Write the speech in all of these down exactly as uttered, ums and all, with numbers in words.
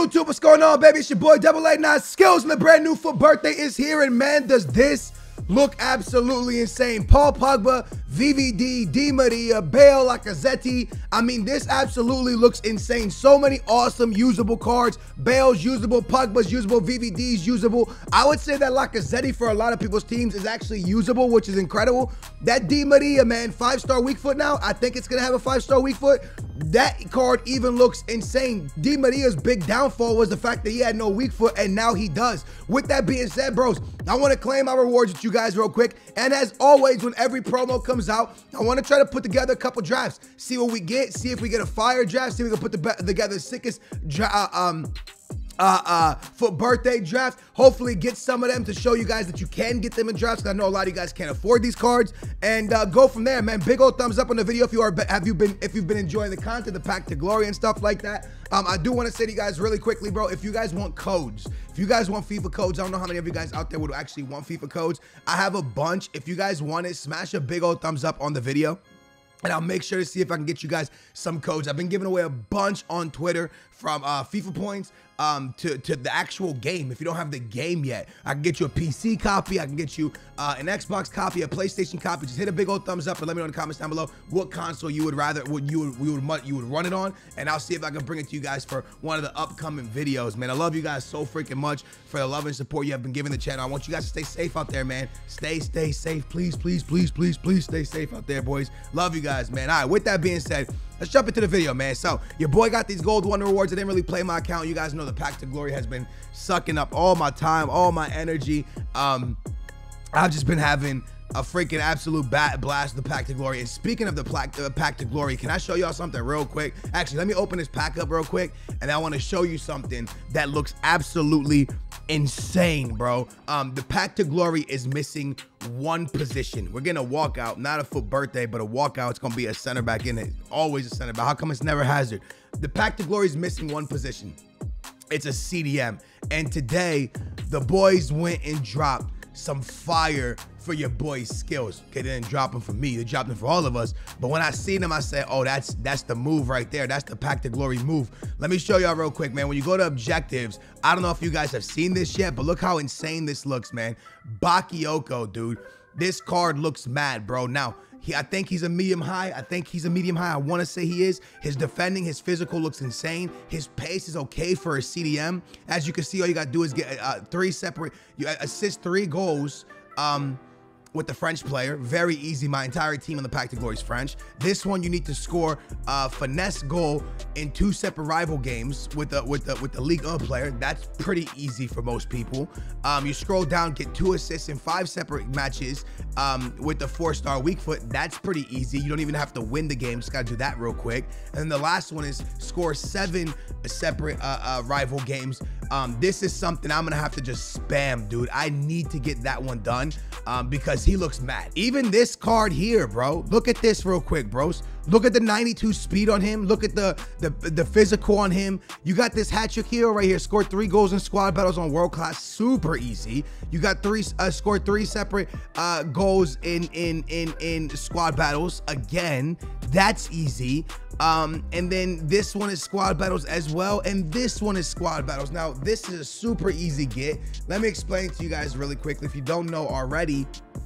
YouTube, what's going on, baby? It's your boy Double A Nine Skills, and the brand new for birthday is here. And man, does this look absolutely insane. Paul Pogba, V V D, Di Maria, Bale, Lacazette. I mean, this absolutely looks insane. So many awesome usable cards. Bale's usable, Pogba's usable, V V D's usable. I would say that Lacazette for a lot of people's teams is actually usable, which is incredible. That Di Maria, man, five-star weak foot now. I think it's going to have a five-star weak foot. That card even looks insane. Di Maria's big downfall was the fact that he had no weak foot, and now he does. With that being said, bros, I want to claim my rewards with you guys real quick. And as always, when every promo comes out, I want to try to put together a couple drafts, see what we get, see if we get a fire draft, see if we can put the, together the sickest uh, um uh uh for birthday draft. Hopefully get some of them to show you guys that you can get them in drafts, because I know a lot of you guys can't afford these cards, and uh go from there, man. Big old thumbs up on the video if you are have you been if you've been enjoying the content, the Pack to Glory and stuff like that. um I do want to say to you guys really quickly, bro, if you guys want codes, if you guys want FIFA codes, I don't know how many of you guys out there would actually want FIFA codes. I have a bunch. If you guys want it, smash a big old thumbs up on the video, and I'll make sure to see if I can get you guys some codes. I've been giving away a bunch on Twitter, from uh, FIFA points um, to, to the actual game. If you don't have the game yet, I can get you a P C copy. I can get you uh, an Xbox copy, a PlayStation copy. Just hit a big old thumbs up and let me know in the comments down below what console you would rather, would you would, you would, you would run it on, and I'll see if I can bring it to you guys for one of the upcoming videos, man. I love you guys so freaking much for the love and support you have been giving the channel. I want you guys to stay safe out there, man. Stay, stay safe. Please, please, please, please, please stay safe out there, boys. Love you guys, man. All right, with that being said, let's jump into the video, man. So your boy got these gold one rewards. I didn't really play my account. You guys know the Pack to Glory has been sucking up all my time, all my energy. Um, I've just been having a freaking absolute bat blast of the Pack to Glory. And speaking of the Pack, the Pack to Glory, can I show y'all something real quick? Actually, let me open this pack up real quick, and I want to show you something that looks absolutely insane, bro. Um, the Pack to Glory is missing one position. We're getting a walkout, not a full birthday, but a walkout. It's gonna be a center back in it. Always a center back. How come it's never Hazard? The Pack to Glory is missing one position. It's a C D M. And today, the boys went and dropped some fire for your boy's skills. Okay, they didn't drop them for me, they dropped them for all of us. But when I seen them, I said, oh, that's that's the move right there. That's the Pack to Glory move. Let me show y'all real quick, man. When you go to objectives, I don't know if you guys have seen this yet, but look how insane this looks, man. Bakayoko, dude. This card looks mad, bro. Now, he, I think he's a medium high. I think he's a medium high. I want to say he is. His defending, his physical looks insane. His pace is okay for a C D M. As you can see, all you got to do is get uh, three separate, you assist three goals um, with the French player. Very easy. My entire team on the Pack to Glory is French. This one, you need to score a finesse goal in two separate rival games with the with the with the Ligue one player. That's pretty easy for most people. Um, you scroll down, get two assists in five separate matches um, with the four-star weak foot. That's pretty easy. You don't even have to win the game. Just gotta do that real quick. And then the last one is score seven separate uh, uh, rival games. Um, this is something I'm gonna have to just spam, dude. I need to get that one done um, because he looks mad. Even this card here, bro. Look at this real quick, bros. Look at the ninety-two speed on him. Look at the, the, the physical on him. You got this hat-trick hero right here. Scored three goals in squad battles on World Class. Super easy. You got three, uh, scored three separate uh, goals in, in, in, in squad battles. Again, that's easy. Um, and then this one is squad battles as well. And this one is squad battles. Now, this is a super easy get. Let me explain to you guys really quickly. If you don't know already,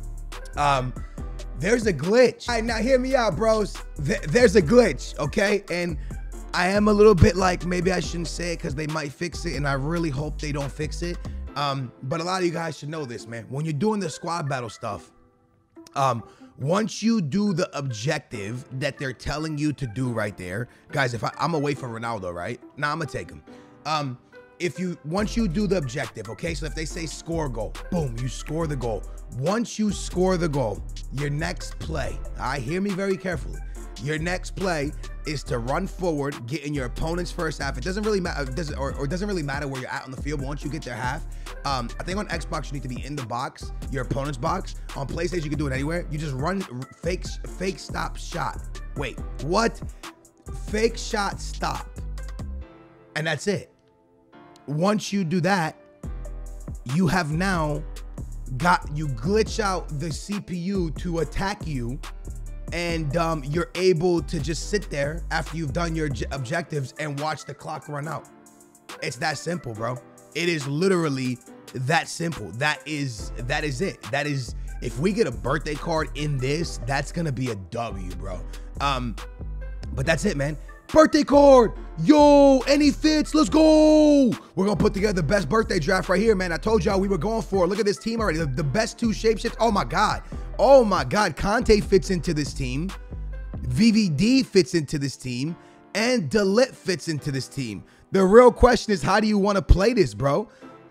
um, there's a glitch. All right, now hear me out, bros. Th there's a glitch, okay? And I am a little bit like, maybe I shouldn't say it because they might fix it, and I really hope they don't fix it. Um, but a lot of you guys should know this, man. When you're doing the squad battle stuff, um, once you do the objective that they're telling you to do right there, guys, if I, I'm gonna wait for Ronaldo, right? Now I'm gonna take him. Um, if you, once you do the objective, okay? So if they say score goal, boom, you score the goal. Once you score the goal, your next play, all right, hear me very carefully. Your next play is to run forward, get in your opponent's first half. It doesn't really matter, does it, or, or it doesn't really matter where you're at on the field, but once you get their half, um, I think on Xbox, you need to be in the box, your opponent's box. On PlayStation, you can do it anywhere. You just run fake, fake stop shot. Wait, what? Fake shot stop. And that's it. Once you do that, you have now got, you glitch out the C P U to attack you, and um, you're able to just sit there after you've done your objectives and watch the clock run out. It's that simple, bro. It is literally that simple. That is that is it. That is, if we get a birthday card in this, that's gonna be a W, bro. Um, but that's it, man. Birthday card, yo, any fits, let's go. We're gonna put together the best birthday draft right here, man. I told y'all we were going for it. Look at this team already. The, the best two shapeshifts. Oh my God. Oh my God. Conte fits into this team. V V D fits into this team. And De Ligt fits into this team. The real question is, how do you want to play this, bro?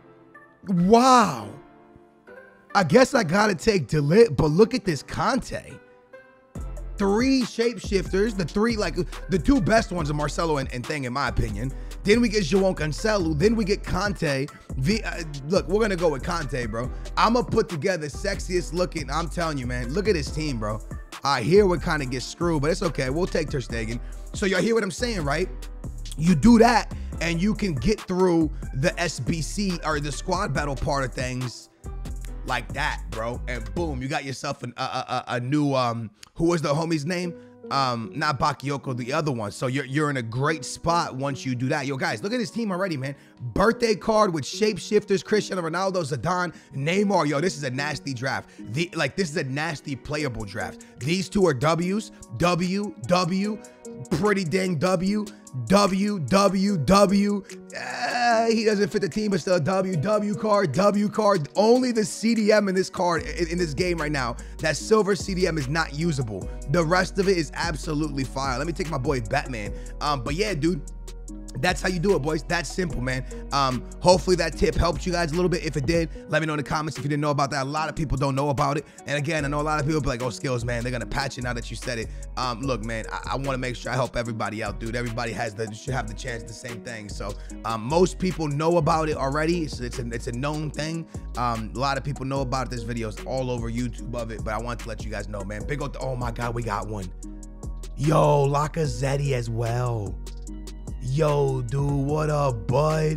Wow. I guess I gotta take De Ligt, but look at this Conte. Three shapeshifters, the three, like, the two best ones are Marcelo and, and Thing, in my opinion. Then we get João Cancelo. Then we get Conte. V, uh, look, we're going to go with Conte, bro. I'm going to put together sexiest looking. I'm telling you, man, look at this team, bro. I hear what kind of gets screwed, but it's okay. We'll take Ter Stegen. So y'all hear what I'm saying, right? You do that, and you can get through the S B C or the squad battle part of things like that, bro. And boom, you got yourself an, a, a, a new, um, who was the homie's name? Um, not Bakayoko, the other one. So you're, you're in a great spot once you do that. Yo, guys, look at this team already, man. Birthday card with shapeshifters, Cristiano Ronaldo, Zidane, Neymar. Yo, this is a nasty draft. The, like, this is a nasty playable draft. These two are W's. W, W, pretty dang W. W, W, W. Uh, he doesn't fit the team, but still a W. W card, W card. Only the C D M in this card, in, in this game right now, that silver C D M is not usable. The rest of it is absolutely fire. Let me take my boy Batman. Um, but yeah, dude. That's how you do it, boys. That's simple, man. Um, hopefully that tip helped you guys a little bit. If it did, let me know in the comments if you didn't know about that. A lot of people don't know about it. And again, I know a lot of people be like, oh, Skills, man, they're going to patch it now that you said it. Um, look, man, I, I want to make sure I help everybody out, dude. Everybody has the should have the chance the same thing. So um, most people know about it already. It's, it's, a, it's a known thing. Um, a lot of people know about it. There's videos all over YouTube of it. But I want to let you guys know, man. Big old, oh, my God, we got one. Yo, Lacazette as well. Yo, dude, what up, bud?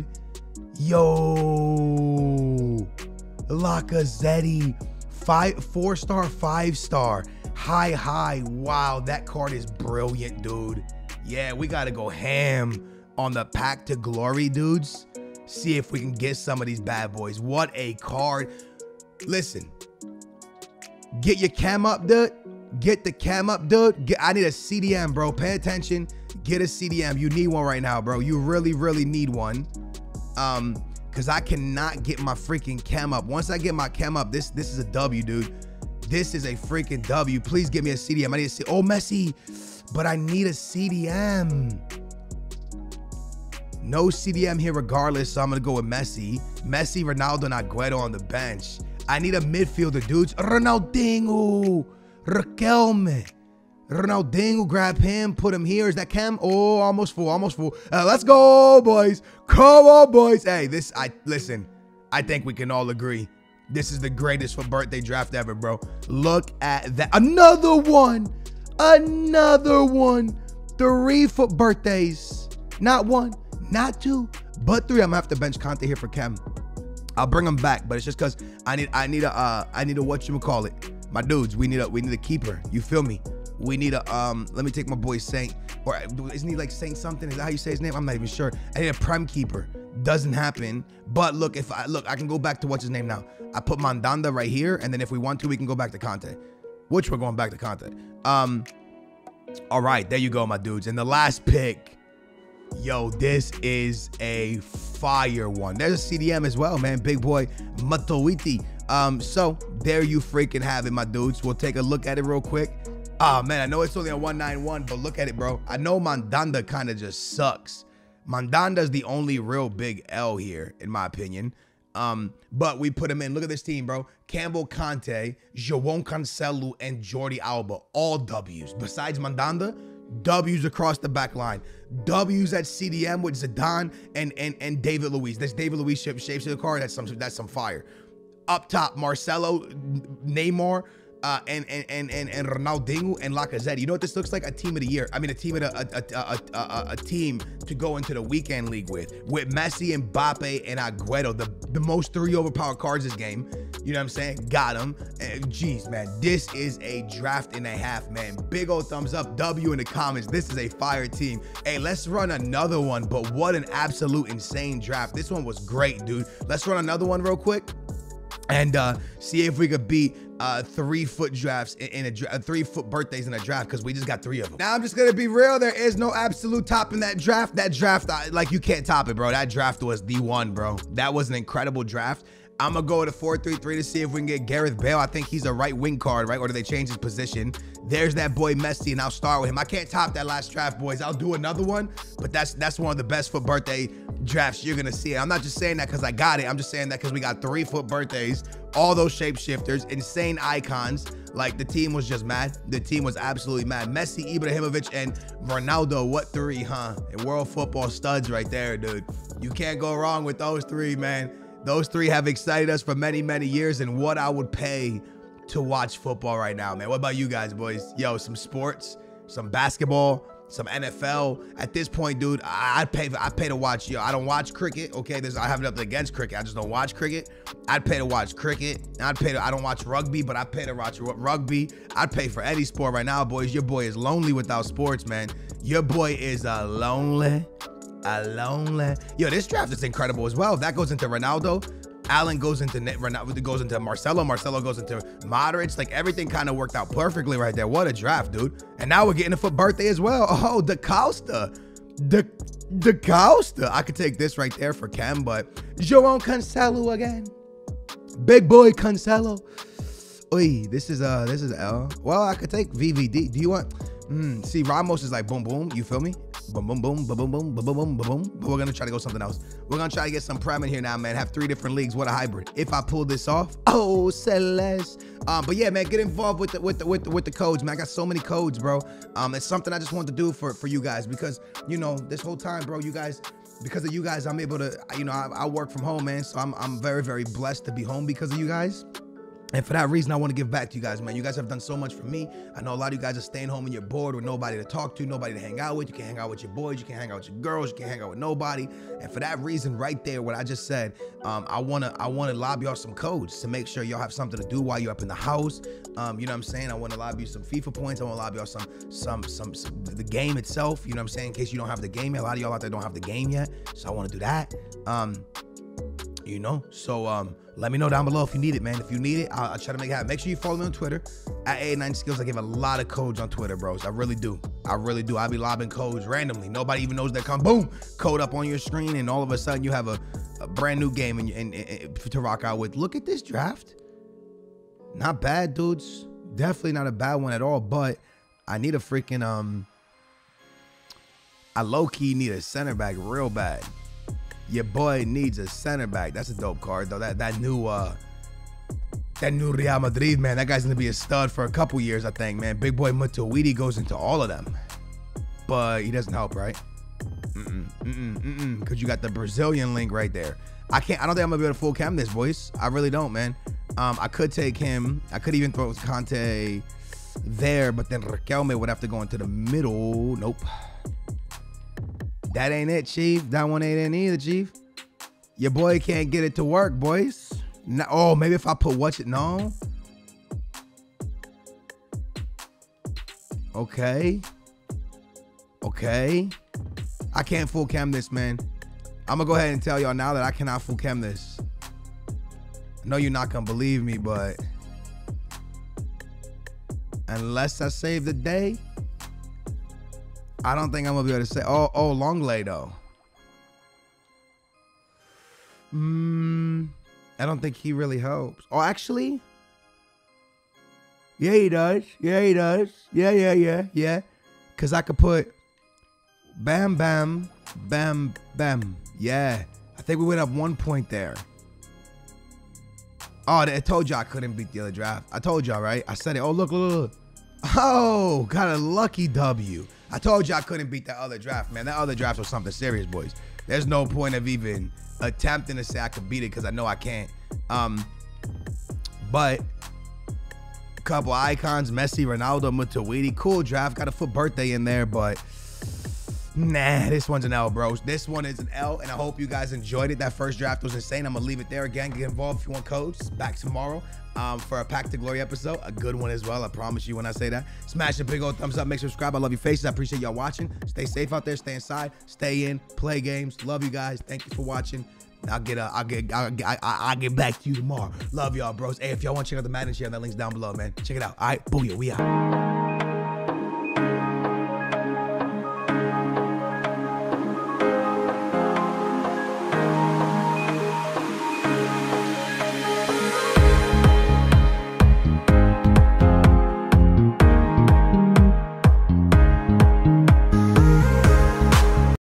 Yo, Lacazette, five, four star, five star, high, high. Wow, that card is brilliant, dude. Yeah, we gotta go ham on the Pack to Glory, dudes. See if we can get some of these bad boys. What a card. Listen, get your cam up, dude. Get the cam up, dude. Get, I need a C D M, bro. Pay attention. Get a C D M. You need one right now, bro. You really, really need one. Um, because I cannot get my freaking cam up. Once I get my cam up, this this is a W, dude. This is a freaking W. Please give me a C D M. I need a C. Oh, Messi. But I need a C D M. No C D M here regardless, so I'm gonna go with Messi. Messi, Ronaldo, and Agüero on the bench. I need a midfielder, dudes. Ronaldinho. Riquelme. Ronaldinho, grab him, put him here. Is that Cam? Oh, almost full, almost full. Uh, let's go, boys. Come on, boys. Hey, this, I listen, I think we can all agree. This is the greatest for birthday draft ever, bro. Look at that. Another one. Another one. Three for birthdays. Not one, not two, but three. I'm gonna have to bench Conte here for Cam. I'll bring him back, but it's just because I need, I need a, uh, I need a whatchamacallit. My dudes, we need a, we need a keeper. You feel me? We need a, um, let me take my boy Saint, or isn't he like Saint something? Is that how you say his name? I'm not even sure. I need a prem keeper. Doesn't happen. But look, if I, look, I can go back to what's his name now. I put Mandanda right here, and then if we want to, we can go back to Conte, which we're going back to Conte. Um, all right, there you go, my dudes. And the last pick, yo, this is a fire one. There's a C D M as well, man. Big boy Matoiti. Um, so there you freaking have it, my dudes. We'll take a look at it real quick. Oh man, I know it's only a one ninety-one, but look at it, bro. I know Mandanda kind of just sucks. Mandanda's the only real big L here, in my opinion. Um, but we put him in. Look at this team, bro. Campbell Conte, João Cancelo, and Jordi Alba. All W's. Besides Mandanda, W's across the back line. W's at C D M with Zidane and and and David Luiz. That's David Luiz shape shapes of the card. That's some that's some fire. Up top, Marcelo, Neymar, uh, and, and and and and Ronaldinho and Lacazette. You know what this looks like? A team of the year. I mean, a team of a a, a, a, a, a team to go into the weekend league with, with Messi, Mbappe, and Agüero, the the most three overpowered cards this game. You know what I'm saying? Got him. And jeez, man, this is a draft and a half, man. Big old thumbs up, W in the comments. This is a fire team. Hey, let's run another one, but what an absolute insane draft. This one was great, dude. Let's run another one real quick and uh, see if we could beat uh, three foot drafts in, in a dra three foot birthdays in a draft, because we just got three of them. Now I'm just gonna be real. There is no absolute topping that draft. That draft, I, like you can't top it, bro. That draft was the one, bro. That was an incredible draft. I'm gonna go to four three three to see if we can get Gareth Bale. I think he's a right wing card, right? Or do they change his position? There's that boy Messi, and I'll start with him. I can't top that last draft, boys. I'll do another one, but that's that's one of the best for birthday drafts you're gonna see. I'm not just saying that because I got it. I'm just saying that because we got three foot birthdays, all those shapeshifters, insane icons. Like, the team was just mad. The team was absolutely mad. Messi, Ibrahimovic, and Ronaldo. What three, huh? And world football studs right there, dude. You can't go wrong with those three, man. Those three have excited us for many, many years, and what I would pay to watch football right now, man. What about you guys, boys? Yo, some sports, some basketball, some N F L. At this point, dude, I, I'd pay. I pay to watch. Yo, I don't watch cricket. Okay, there's I have nothing against cricket. I just don't watch cricket. I'd pay to watch cricket. I'd pay to. I don't watch rugby, but I pay to watch rugby. I'd pay for any sport right now, boys. Your boy is lonely without sports, man. Your boy is a uh, lonely. A lonely. Yo, this draft is incredible as well. That goes into Ronaldo. Allen goes into Ronaldo, goes into Marcelo. Marcelo goes into Modric. Like, everything kind of worked out perfectly right there. What a draft, dude. And now we're getting it for birthday as well. Oh, Da Costa. Da, Da Costa. I could take this right there for Cam, but João Cancelo again. Big boy Cancelo. Oy, this is uh this is L. Well, I could take V V D. Do you want? Mm, see, Ramos is like boom boom. You feel me? Boom boom boom boom boom boom boom boom boom boom. But we're gonna try to go something else. We're gonna try to get some prem in here now, man. Have three different leagues. What a hybrid! If I pull this off, oh Celeste. Um, but yeah, man, get involved with the with the with the, with the codes, man. I got so many codes, bro. Um, it's something I just want to do for for you guys, because you know this whole time, bro, you guys. Because of you guys, I'm able to, you know, I, I work from home, man. So I'm I'm very very blessed to be home because of you guys. And for that reason, I want to give back to you guys, man. You guys have done so much for me. I know a lot of you guys are staying home and you're bored with nobody to talk to, nobody to hang out with. You can't hang out with your boys. You can't hang out with your girls. You can't hang out with nobody. And for that reason right there, what I just said, um, I want to I want to lob y'all some codes to make sure y'all have something to do while you're up in the house. Um, you know what I'm saying? I want to lob you some FIFA points. I want to lob y'all some, some, some, some, the game itself. You know what I'm saying? In case you don't have the game yet. A lot of y'all out there don't have the game yet. So I want to do that. Um, you know, so um, let me know down below if you need it, man. If you need it, I'll, I'll try to make it happen. Make sure you follow me on Twitter at A eighty-nine Skills. I give a lot of codes on Twitter, bros. I really do. I really do. I be lobbing codes randomly. Nobody even knows they come. Boom, code up on your screen, and all of a sudden you have a, a brand new game and, and, and to rock out with. Look at this draft. Not bad, dudes. Definitely not a bad one at all. But I need a freaking um. I low key need a center back real bad. Your boy needs a center back. That's a dope card, though. That that new uh that new Real Madrid, man. That guy's gonna be a stud for a couple years, I think, man. Big boy Matuidi goes into all of them, but he doesn't help, right? Mm-mm, mm-mm, mm-mm. Because you got the Brazilian link right there. I can't. I don't think I'm gonna be able to full cam this, boys. I really don't, man. Um, I could take him. I could even throw Conte there, but then Riquelme would have to go into the middle. Nope. That ain't it, Chief. That one ain't it either, Chief. Your boy can't get it to work, boys. No, oh, maybe if I put watch it. No. Okay. Okay. I can't full cam this, man. I'm going to go ahead and tell y'all now that I cannot full cam this. I know you're not going to believe me, but unless I save the day, I don't think I'm gonna be able to say. Oh, oh, Longley though. Mm, I don't think he really helps. Oh, actually, yeah, he does. Yeah, he does. Yeah, yeah, yeah, yeah. Cause I could put bam, bam, bam, bam. Yeah, I think we went up one point there. Oh, I told y'all I couldn't beat the other draft. I told y'all, right? I said it. Oh, look, look, look. Oh, got a lucky W. I told you I couldn't beat that other draft, man. That other draft was something serious, boys. There's no point of even attempting to say I could beat it because I know I can't. Um, but a couple icons, Messi, Ronaldo, Matuidi. Cool draft. Got a foot birthday in there, but Nah, this one's an L, bros. This one is an L, and I hope you guys enjoyed it. That first draft was insane. I'm gonna leave it there. Again, get involved if you want codes. Back tomorrow um, for a Pack to Glory episode. A good one as well, I promise you when I say that. Smash a big old thumbs up. Make sure to subscribe. I love your faces. I appreciate y'all watching. Stay safe out there. Stay inside. Stay in. Play games. Love you guys. Thank you for watching. I'll get uh, I'll get I'll, I'll, I'll get back to you tomorrow. Love y'all, bros. Hey, if y'all want to check out the Madden share, that link's down below, man. Check it out. All right, booyah, we out.